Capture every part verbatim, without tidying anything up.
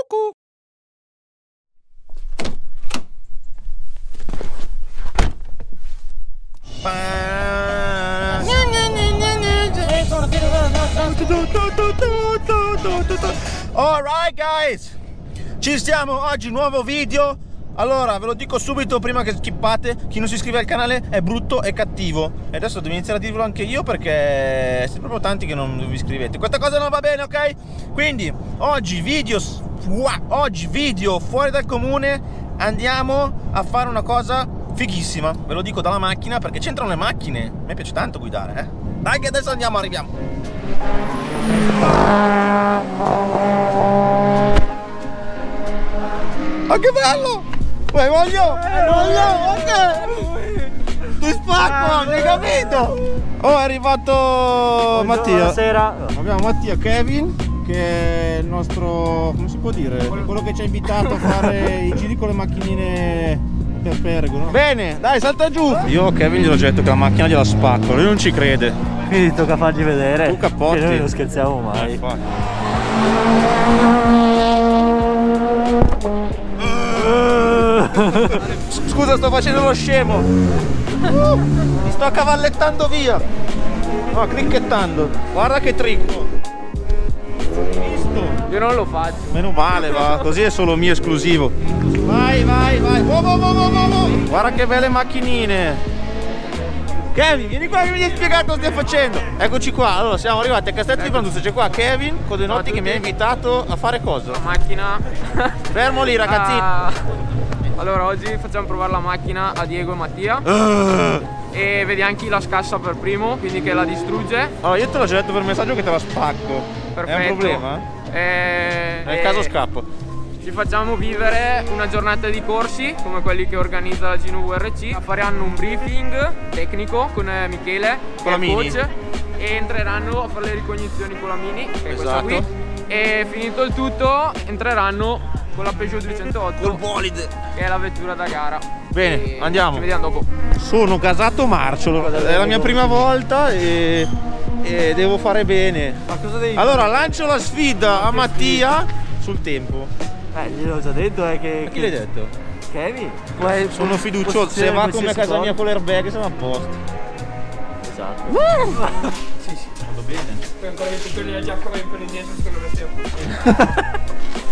Cucù. Alright guys, ci siamo oggi, nuovo video. Allora ve lo dico subito prima che skippate: chi non si iscrive al canale è brutto e cattivo. E adesso devo iniziare a dirvelo anche io, perché siete proprio tanti che non vi iscrivete. Questa cosa non va bene, ok? Quindi oggi video Oggi video fuori dal comune. Andiamo a fare una cosa fighissima, ve lo dico dalla macchina, perché c'entrano le macchine. A me piace tanto guidare, eh. Dai che adesso andiamo, arriviamo. Ma che bello! Poi voglio! Voglio! Ok! Ti spacco, hai capito? Oh, è arrivato Buongiorno, Mattia. Buonasera. Abbiamo Mattia Kevin, che è il nostro, come si può dire, quello che ci ha invitato a fare i giri con le macchinine per Pergo, no? Bene, dai, salta giù! Io a Kevin gli ho detto che la macchina gliela spacco, lui non ci crede. Quindi tocca fargli vedere. Tu cappotti. Che noi non scherziamo mai. Eh, Scusa, sto facendo lo scemo. Uh, mi sto cavallettando via. No, cricchettando. Guarda che trick. Hai visto? Io non lo faccio. Meno male, va. Così è solo mio esclusivo. Vai, vai, vai. Oh, oh, oh, oh, oh. Guarda che belle macchinine. Kevin, vieni qua che mi hai spiegato cosa stai facendo. Eccoci qua, allora siamo arrivati a Castello di Branduzzo. C'è qua Kevin Codenotti che mi ha invitato a fare cosa? La macchina. Fermo lì ragazzini. Ah, allora oggi facciamo provare la macchina a Diego e Mattia. uh. E vediamo chi la scassa per primo, quindi che la distrugge. Allora, io te l'ho già detto per messaggio che te la spacco. Perfetto. È un problema? E... Nel caso scappo. Ci facciamo vivere una giornata di corsi come quelli che organizza la Gino V R C. Faranno un briefing tecnico con Michele, con la che è il Mini, coach, e entreranno a fare le ricognizioni con la Mini, che è esatto. questa qui. E finito il tutto entreranno con la Peugeot duecentootto, col bolide, che è la vettura da gara. Bene, e andiamo. Ci vediamo dopo. Sono casato marciolo, è la mia prima volta e, e devo fare bene. Ma cosa devi Allora lancio la sfida a Mattia sul tempo. Eh, gliel'ho già detto, è che... Ma chi l'hai detto? Kevin? Sono fiducioso, se va come a casa mia con l'airbag siamo a posto. Esatto. Uh! Sì, sì, vado bene. Poi ancora che tu la giacca vai per indietro, secondo me sia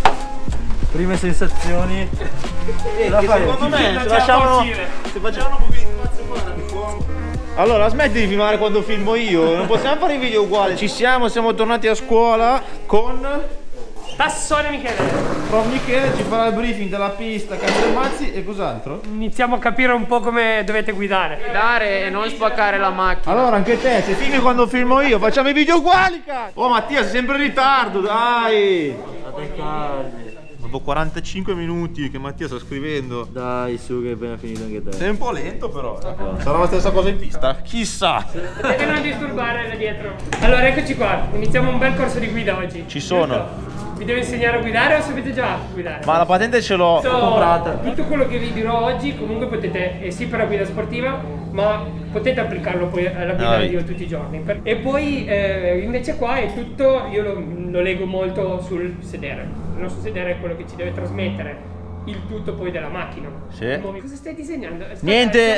Prime sensazioni. Eh, che secondo me se lasciavano, se facevano un po' più di spazio qua. Allora smetti di filmare quando filmo io, non possiamo fare i video uguali. Ci siamo, siamo tornati a scuola con Tassone Michele. Prof Michele, ci farà il briefing della pista, cazzo e mazzi e cos'altro? Iniziamo a capire un po' come dovete guidare. guidare e non spaccare la macchina. Allora anche te, se filmi quando filmo io, facciamo i video uguali, cazzo! Oh Mattia, sei sempre in ritardo, dai! State calmi. Dopo quarantacinque minuti che Mattia sta scrivendo. Dai, su che è appena finito anche te. Sei un po' lento però. Eh. Sarà la stessa cosa in pista? Chissà! Potete non disturbare là dietro. Allora eccoci qua, iniziamo un bel corso di guida oggi. Ci sono. Giusto? Vi devo insegnare a guidare o sapete già guidare? Ma la patente ce l'ho So, comprata. Tutto quello che vi dirò oggi comunque potete, eh, sì per la guida sportiva, ma potete applicarlo poi alla guida Ah, io tutti i giorni. Per- E poi eh, invece qua è tutto, io lo, lo leggo molto sul sedere. Il nostro sedere è quello che ci deve trasmettere il tutto poi della macchina. Sì. Cosa stai disegnando? Aspetta, Niente,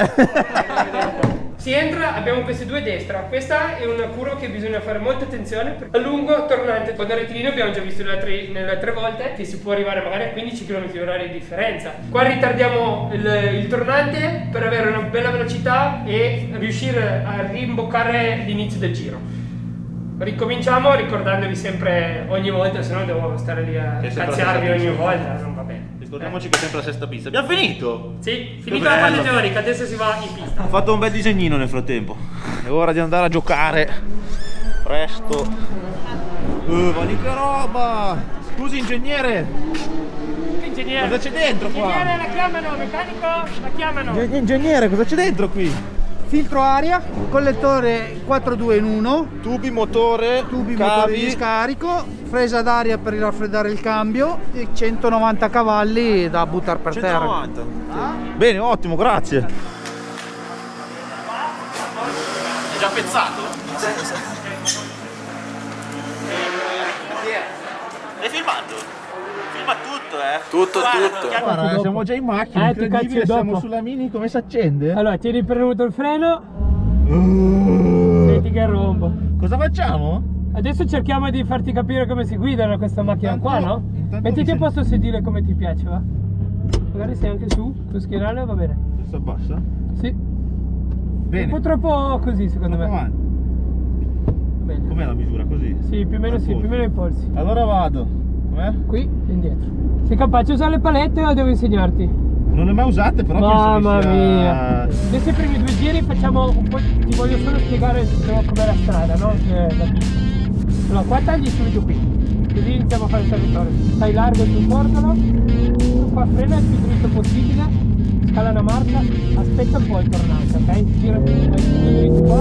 eh... Si entra, abbiamo queste due a destra. Questa è una curva che bisogna fare molta attenzione. A lungo tornante, con il rettilineo abbiamo già visto nelle altre, nelle altre volte che si può arrivare magari a quindici chilometri orari di differenza. Qua ritardiamo il, il tornante per avere una bella velocità e riuscire a rimboccare l'inizio del giro. Ricominciamo ricordandovi sempre ogni volta, se no devo stare lì a cazziarvi ogni volta, non va bene. Ricordiamoci che è sempre la sesta pista. Abbiamo finito? Sì, finita la parte teorica, adesso si va in pista. Ho fatto un bel disegnino nel frattempo. È ora di andare a giocare. Presto. Uh, ma di che roba! Scusi ingegnere! Ingegnere! Cosa c'è dentro qua? Ingegnere, la chiamano, meccanico, la chiamano! Ingegnere, cosa c'è dentro qui? Filtro aria, collettore quattro due in uno, Tubi, motore, tubi cavi. motori di scarico, fresa d'aria per raffreddare il cambio e centonovanta cavalli da buttare per centonovanta. terra. Bene, ottimo, grazie. È già pezzato? Stai filmando? eh. Tutto, tutto. Guarda, dopo. siamo già in macchina, Eh, ti incredibile, cazzi siamo dopo. sulla Mini, come si accende? Allora, tieni premuto il freno, Uh, senti che rombo. cosa facciamo? Adesso cerchiamo di farti capire come si guida questa macchina Intanto- qua, no? intanto Mettiti mi a posto il sedile come ti piace, va? Magari sei anche su, su schienale, va bene. Adesso abbassa? Sì. Bene. Un po' troppo così secondo Troppo me. avanti. Meglio. Com'è la misura? Così? Sì, più o meno Al sì, polso. più o meno i polsi. Allora vado. Com'è? Qui e indietro. Sei capace di usare le palette o devo insegnarti? Non le ho mai usate, però Mamma penso che sia... mia. Adesso i primi due giri facciamo un po'. Ti voglio solo spiegare com'è la strada, no? Eh, la pista. Allora, qua tagli subito qui. Così iniziamo a fare il territorio. Stai largo sul cordolo. Qua frena il più dritto possibile. Scala una marcia. Aspetta un po' il tornante, ok? Gira il più dritto qua.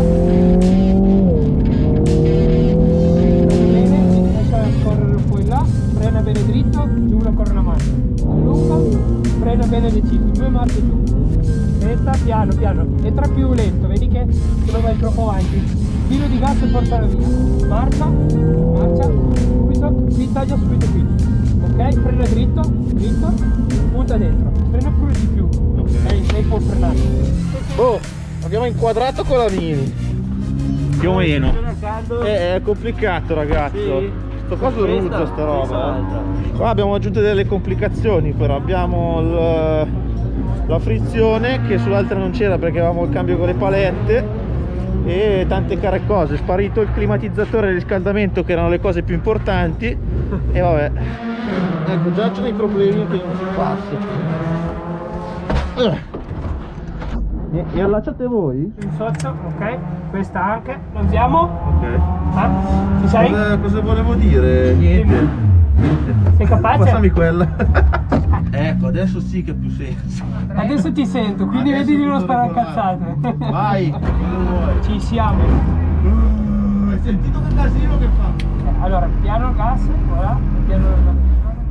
Frena bene, lascia scorrere un po' in là. Frena bene dritto, giù la corona marcia. Allunga, frena bene le cicli, due marce giù. Aspetta, piano piano, entra più lento, vedi che non vai troppo avanti. Filo di gas e portala via. Marcia, marcia, subito, qui taglia subito qui. Ok, frena dritto, dritto, punta dentro. Frena pure di più. Ok. Ok, lei può frenare. Oh, abbiamo inquadrato con la Mini. Più o meno. È, è complicato, ragazzo. Sì. Sto coso Questa, ruzza sta questa roba. l'altra. Qua abbiamo aggiunto delle complicazioni, però abbiamo il- la frizione che sull'altra non c'era perché avevamo il cambio con le palette e tante care cose. È sparito il climatizzatore e il riscaldamento che erano le cose più importanti e vabbè. Ecco, già c'è dei problemi che non si passa. Eh. E, e allacciate voi? In sotto, ok, questa anche, la usiamo? Ok. Ah, ci sei? Cosa, cosa volevo dire? Niente. Sei capace? Passami quella. Ecco, adesso sì che ha più senso. Adesso ti sento, quindi Adesso vedi di non tutto sparare regolare. cazzate. Vai, cosa vuoi? Ci siamo. Uh, hai sentito che casino che fa? Allora, piano il gas, voilà, piano il gas.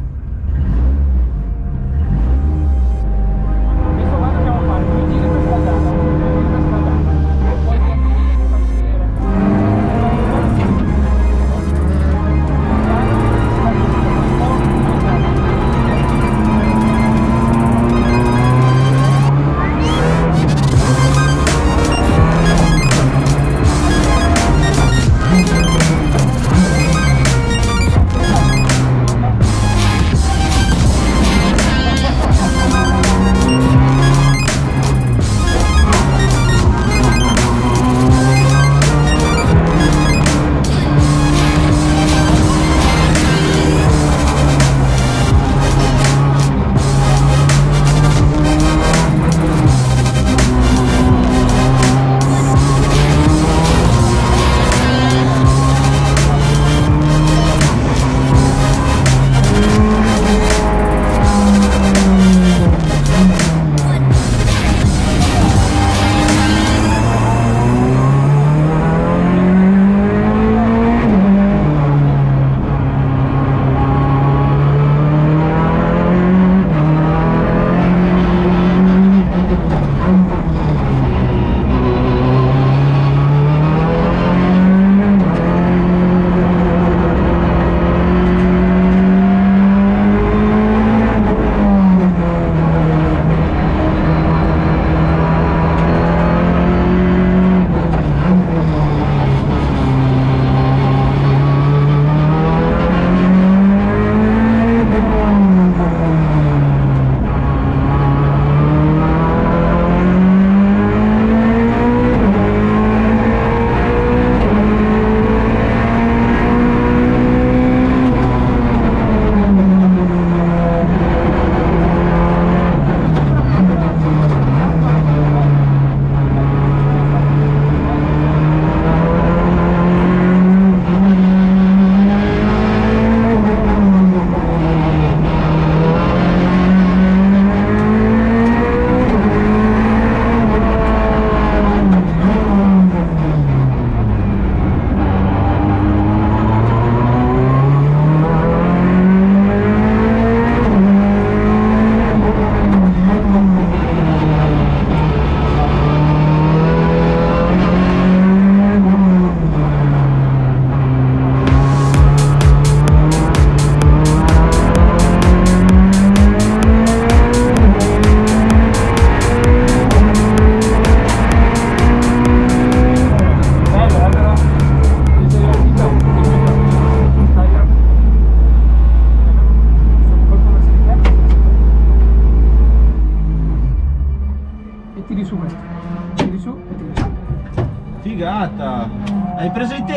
Adesso qua dobbiamo fare due giri per scaldare, due giri per scaldare. E poi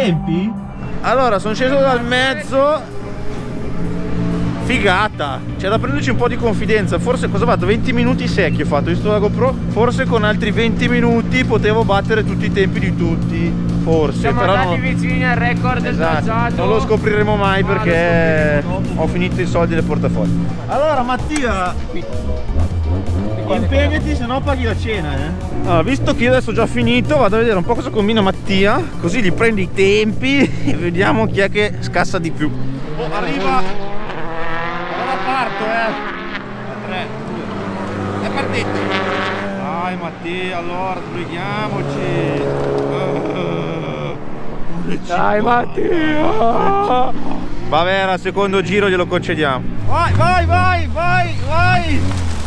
tempi? Allora, sono sceso dal mezzo. Figata, c'è da prenderci un po' di confidenza. Forse cosa ho fatto? venti minuti secchi ho fatto, visto la GoPro. Forse con altri venti minuti potevo battere tutti i tempi di tutti. Forse. Siamo però andati no... vicini al record del esatto. tracciato. Non lo scopriremo mai Ma perché ho finito i soldi del portafoglio. Allora Mattia, impegnati, se no paghi la cena, eh. Allora, visto che io adesso ho già finito, vado a vedere un po' cosa combina Mattia, così gli prendi i tempi e vediamo chi è che scassa di più. Oh, arriva. Allora parto, eh. A tre, due. È partito. Dai Mattia, allora sbrighiamoci. Uh, Dai Mattia. Vabbè, al secondo giro glielo concediamo. Vai, vai, vai, vai, vai.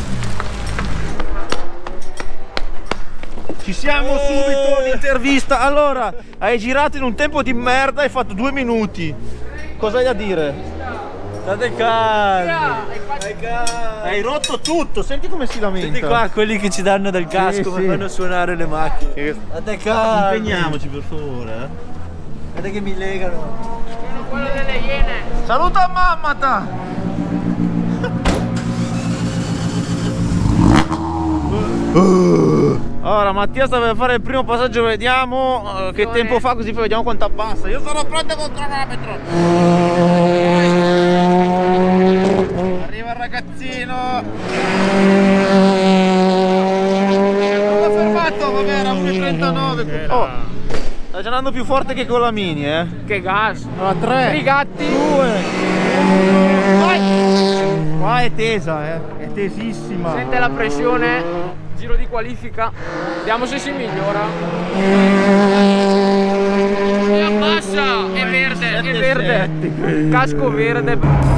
Ci siamo subito, l'intervista. Allora, hai girato in un tempo di merda e hai fatto due minuti. Cosa hai da dire? State calmi. Hai rotto tutto, senti come si lamenta. Senti qua quelli che ci danno del casco sì, per sì. fanno suonare le macchine. State calmi. Impegniamoci per favore, eh. Guardate che mi legano. Sono quello delle iene. Saluta mammata. Ora Mattia sta per fare il primo passaggio, vediamo uh, che tempo fa, così poi vediamo quanto abbassa. Io sono pronto col cronometro. Arriva il ragazzino. Non l'ho fermato, vabbè, era uno e trentanove. Oh, sta già andando più forte che con la mini, eh. Che gas. Allora, tre, Frigatti. due, vai. Qua è tesa, eh. È tesissima. Sente la pressione. Giro di qualifica. Vediamo se si migliora. E abbassa. È verde, è verde. Casco verde.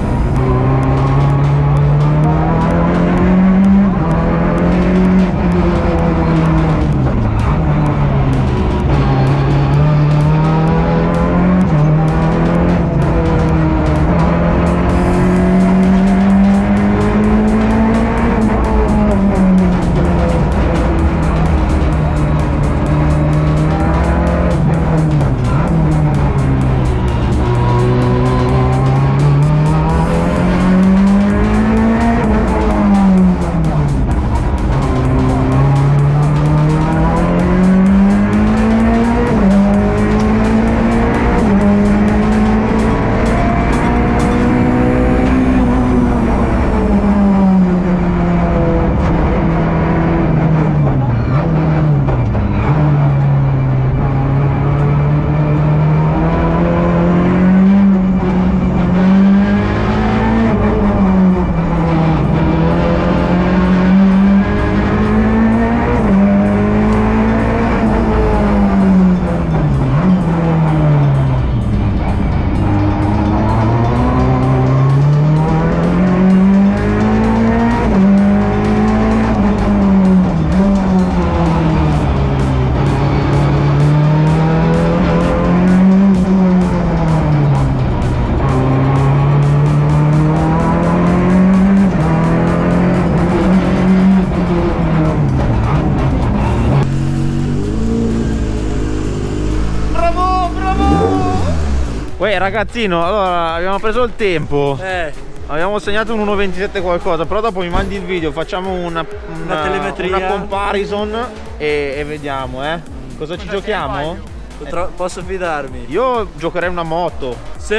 Uè ragazzino, allora abbiamo preso il tempo, Eh, abbiamo segnato un uno ventisette qualcosa, però dopo mi mandi il video, facciamo una, una, Una telemetria. una comparison e, e vediamo, eh. Cosa ci giochiamo? potro- posso fidarmi? Io giocherei una moto. Sì.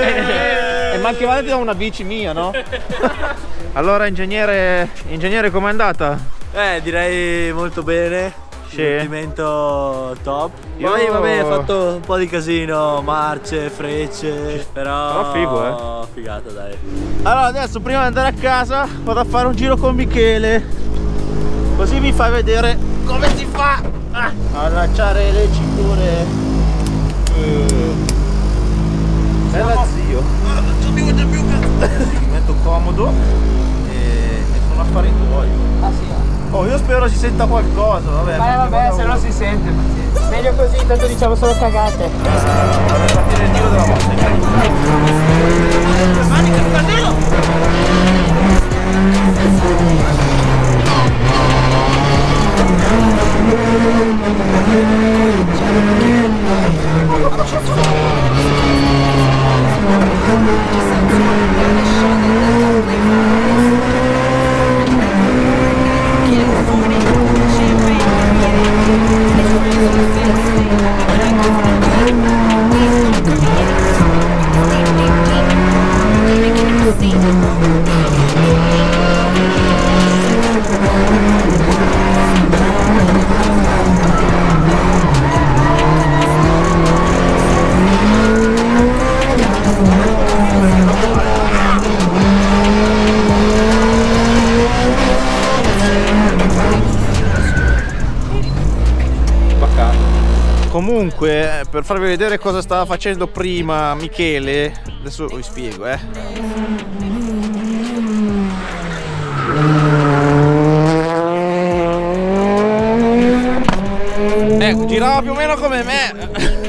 E ma anche vale da una bici mia, no? Allora ingegnere, ingegnere com'è andata? Eh, direi molto bene. Sì. Divertimento top. Io- Poi vabbè, ho fatto un po' di casino, marce, frecce, però, Però figo, eh. figata, dai. Allora adesso prima di andare a casa vado a fare un giro con Michele, così mi fai vedere come si fa ah, a allacciare le cinture. uh. Bella zio. Mi metto comodo e, e sono affari tuoi. Ah sì. Oh, io spero si senta qualcosa, vabbè. Vabbè, vabbè, se no si sente. Meglio così, intanto diciamo solo cagate. Vabbè, partire il giro della moto. Manica, fratello! Comunque, per farvi vedere cosa stava facendo prima Michele, adesso vi spiego, eh. Ecco, girava più o meno come me.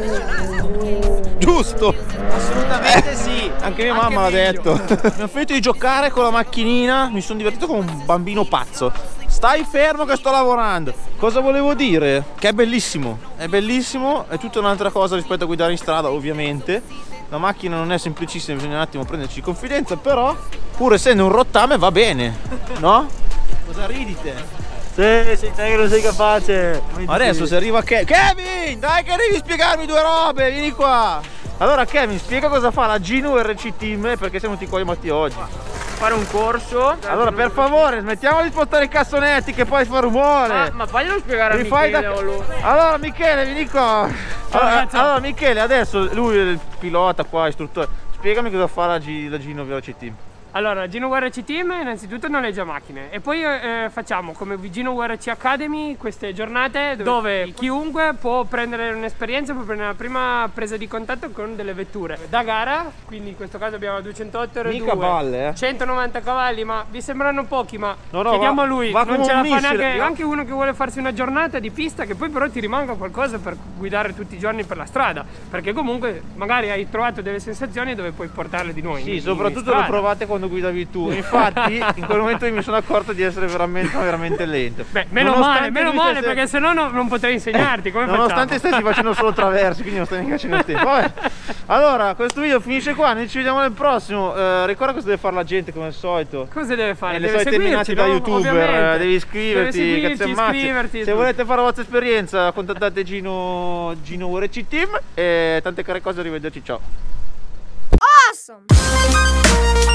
Giusto? Assolutamente sì. Anche mia Anche mamma l'ha meglio. detto. Mi ho finito di giocare con la macchinina, mi sono divertito come un bambino pazzo. Stai fermo che sto lavorando. Cosa volevo dire? Che è bellissimo, è bellissimo, è tutta un'altra cosa rispetto a guidare in strada, ovviamente. La macchina non è semplicissima, bisogna un attimo prenderci confidenza, però pur essendo un rottame va bene, no? Cosa ridite? Sì, sei te che non sei capace. Adesso se arriva Ke- Kevin, dai che devi spiegarmi due robe, vieni qua. Allora Kevin, spiega cosa fa la Gino R C Team e perché siamo tutti qua chiamati oggi. Fare un corso. Allora per favore smettiamo di spostare i cassonetti che poi fa rumore. Ma, ma faglielo spiegare a Mi fai Michele da- o lui. Allora Michele vieni qua. Allora, allora Michele adesso lui è il pilota qua, istruttore. Spiegami cosa fa la, G- la Gino R C Team. Allora, Gino U R C Team innanzitutto noleggia macchine e poi eh, facciamo come Gino U R C Academy queste giornate dove chiunque può prendere un'esperienza, può prendere la prima presa di contatto con delle vetture da gara, quindi in questo caso abbiamo duecentotto R due, Mica balle, eh. centonovanta cavalli, ma vi sembrano pochi, ma No, no, chiediamo va- a lui, va non come ce un la fa missile. neanche, Io- anche uno che vuole farsi una giornata di pista che poi però ti rimanga qualcosa per guidare tutti i giorni per la strada, perché comunque magari hai trovato delle sensazioni dove puoi portarle di noi. Sì, in- soprattutto in le strada. provate quando guidavi tu. Infatti, in quel momento io mi sono accorto di essere veramente, veramente lento. Beh, meno Nonostante male, meno lui male, stesse- perché sennò no, non potrei insegnarti come Nonostante facciamo? stessi facendo solo traversi, quindi non stai neanche facendo il tempo. Vabbè. Allora, questo video finisce qua, noi ci vediamo nel prossimo. Eh, ricorda cosa deve fare la gente come al solito. Cosa deve fare? Eh, le deve solite seguirci, minate da no? youtuber, Ovviamente. eh, devi iscriverti, Deve seguirci, cazzo e mazze. iscriverti. Se tutto. volete fare la vostra esperienza contattate Gino, Gino U R C Team e tante care cose, arrivederci, ciao. Awesome!